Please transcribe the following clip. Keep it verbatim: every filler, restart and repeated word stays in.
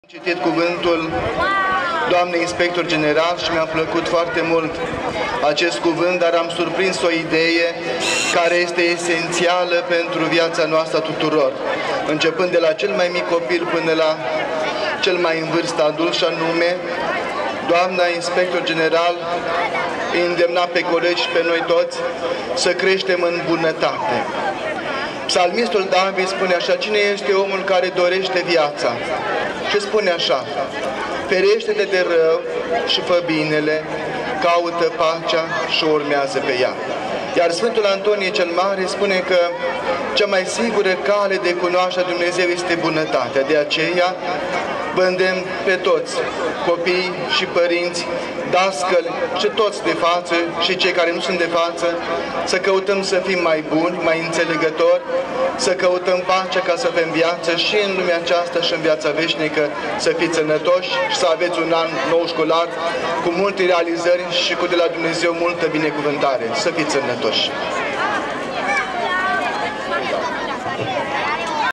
Am citit cuvântul doamnei inspector general și mi-a plăcut foarte mult acest cuvânt, dar am surprins o idee care este esențială pentru viața noastră tuturor, începând de la cel mai mic copil până la cel mai în vârstă adult, și anume, doamna inspector general îndemna pe colegi și pe noi toți să creștem în bunătate. Psalmistul David spune așa: cine este omul care dorește viața? Și spune așa: ferește-te de rău și fă binele, caută pacea și urmează pe ea. Iar Sfântul Antonie cel Mare spune că cea mai sigură cale de cunoașterea Dumnezeu este bunătatea. De aceea vă îndemn pe toți, copii și părinți, dascăli și toți de față și cei care nu sunt de față, să căutăm să fim mai buni, mai înțelegători, să căutăm pacea ca să avem viață și în lumea aceasta și în viața veșnică, să fiți sănătoși și să aveți un an nou școlar cu multe realizări și cu de la Dumnezeu multă binecuvântare. Să fiți sănătoși!